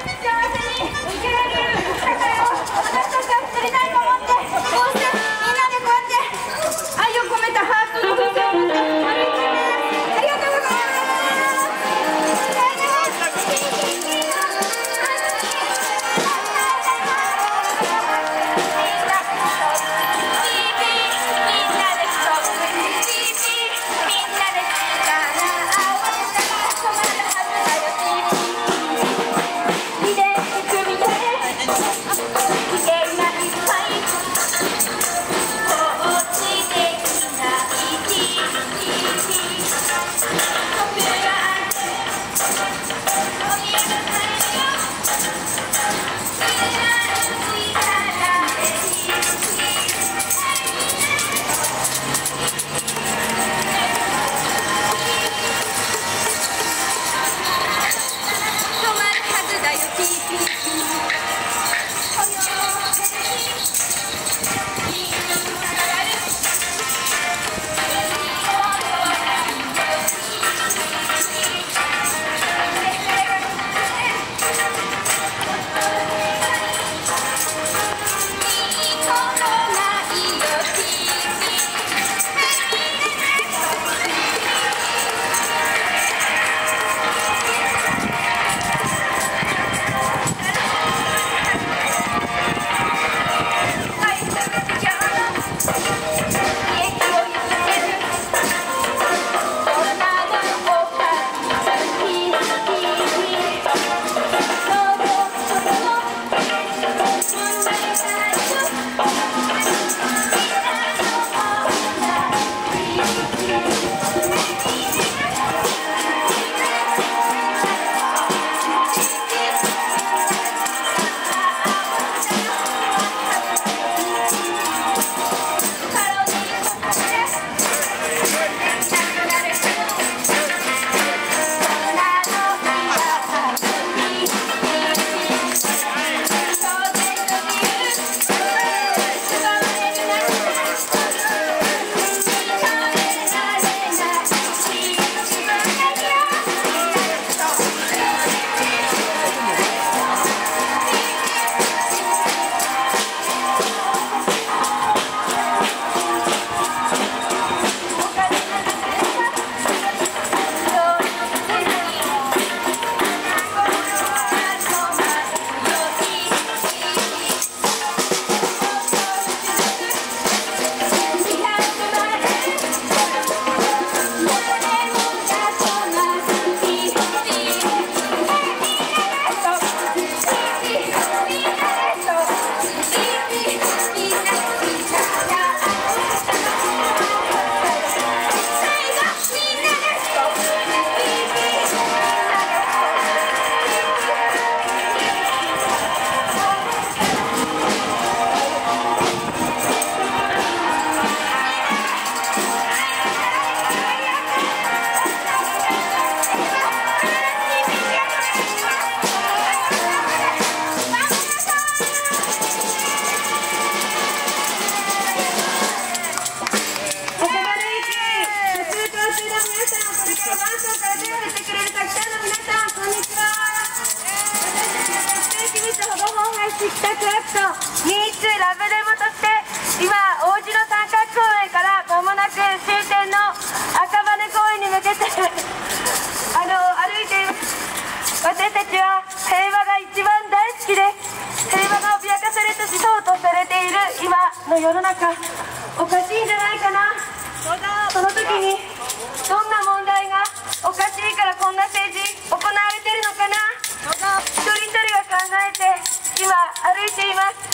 の世の中おかしいんじゃないかな。その時にどんな問題がおかしいからこんな政治行われてるのかな。一人一人が考えて今歩いています。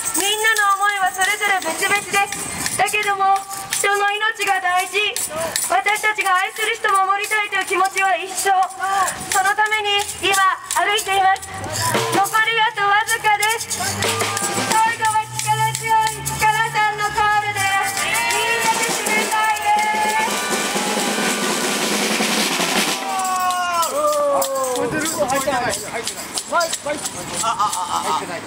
みんなの思いはそれぞれ別々です。だけども人の命が大事、私たちが愛する人を守りたいという気持ちは一緒。そのために今歩いています。残りあとわずかです。最後は力強い力さんのコールでみんなで締めたいです。 入ってる？入ってない。入ってない。入ってない。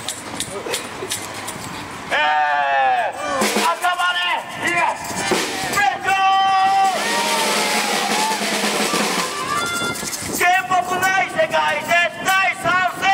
赤羽イエスレッツゴー。原木ない世界絶対賛成。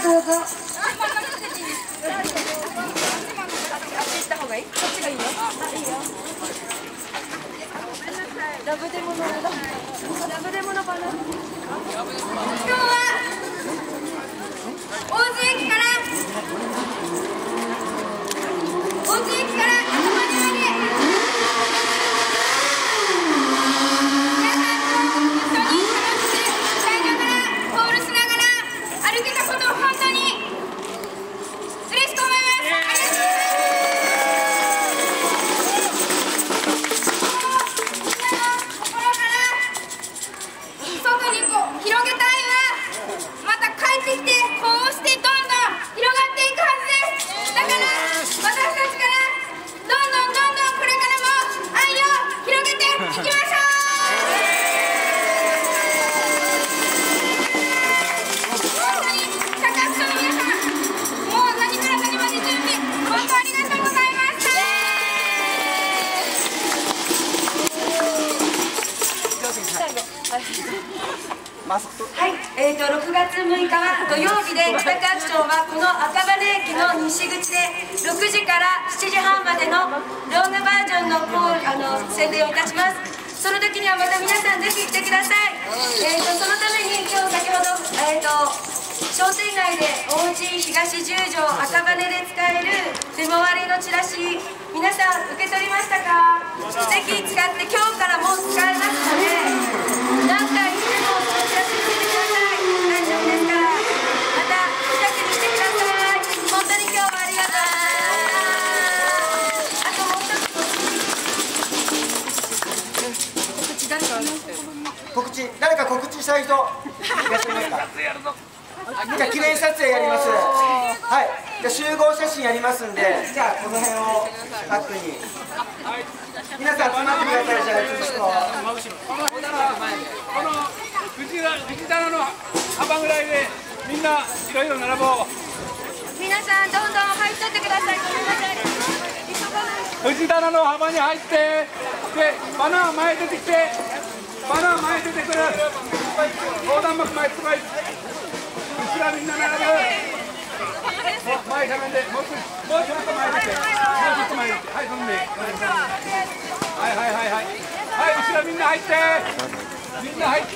どうぞ。ラブデモのバナナ。今日は大津駅から頭までまで皆さんと一緒に楽しく歌いながらコールしながら歩けたことを本当に嬉しく思います。ありがとうございます。広げたいはまた帰ってきてこうしてどんどん広がっていくはずです。だから私たちからどんどんこれからも愛を広げていきましょう。本当に高橋の皆さん、もう何から何まで準備本当ありがとうございました。はい、6月6日は土曜日で北区アクションはこの赤羽駅の西口で6時から7時半までのロングバージョンの宣伝をいたします。その時にはまた皆さんぜひ来てください。そのために今日先ほど、商店街でおうち東十条赤羽で使えるデモ割りのチラシ皆さん受け取りましたか？ぜひ使って今日からもう使えますので何回来てもお知らせしてください。大丈夫ですからまた近くに来てください。本当に今日はありがとうございます。あともう一つ告知誰か告知したい人いらっしゃいますか？じゃあ記念撮影やります。はい、じゃあ集合写真やりますんで、じゃあこの辺をバックに皆さん集まってください。じゃあちょっとこの藤棚の幅ぐらいでみんないろいろ並ぼう。 皆さんどんどん入っちゃってください。 藤棚の幅に入ってでバナー前出てきてバナー前出てくる横断幕前つばい後ろみんな並ぶ。前しゃべんでもうちょっと前出てもうちょっと前出てはいそんではい後ろみんな入ってみんな入って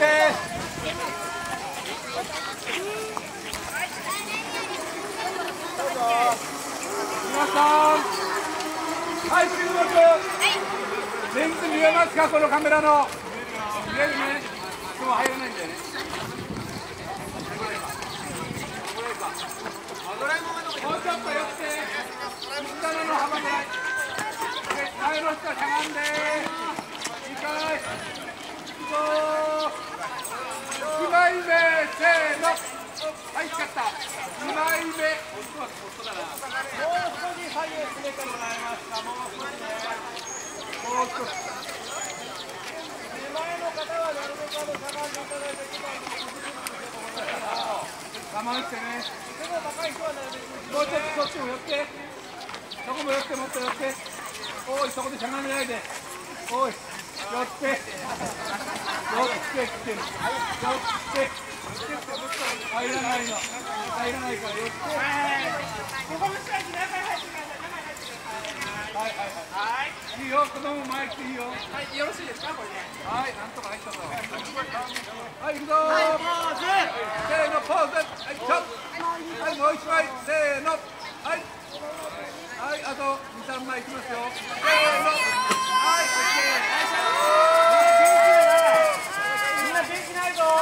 皆さんはい注目レンズ見えますか？このカメラの見えるね。今日は入らないんだよね。もうちょっと寄って藤棚の幅ぐらい前の人はしゃがんで2回2枚目せーのはい光った2枚目音はホットだな。もう少し左右詰めてもらえますか？もう少しねもう少し手前の方はなるべくしゃがんでいただいて我慢してね。背の高い人はなるべくもうちょっとそっちも寄ってそこも寄ってもっと寄っておいそこでしゃがめないでおい寄って寄ってきてる寄って入らないの入らないから寄ってここの人たち中に入ってください。はいいいよ子供前来ていいよ。はいよろしいですかこれで。はいなんとか入ったぞ。はい行くぞせーのポーズはいちょっはいもう一枚せーのはいはいあと 2,3 枚いきますよ。せーのはいオッケーみんな元気ないぞ。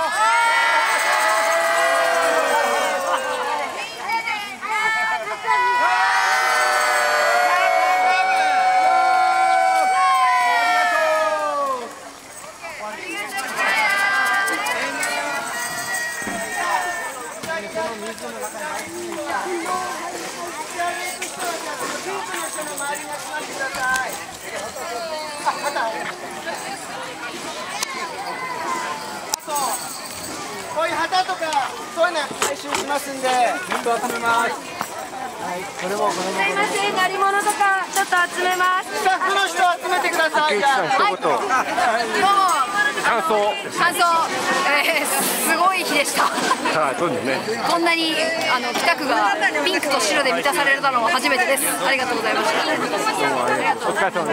こういう旗とかそういうの回収しますんで全部集めます。はいこれもすいません鳴り物とかちょっと集めます。スタッフの人集めてください。じゃあはいどうも感想、 すごい日でした。 そうですね。 こんなに北区がピンクと白で満たされたのは初めてです。ありがとうございました。 お疲れ様です。 お疲れ様です。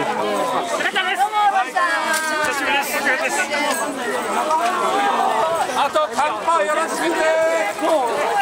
あと乾杯よろしくね。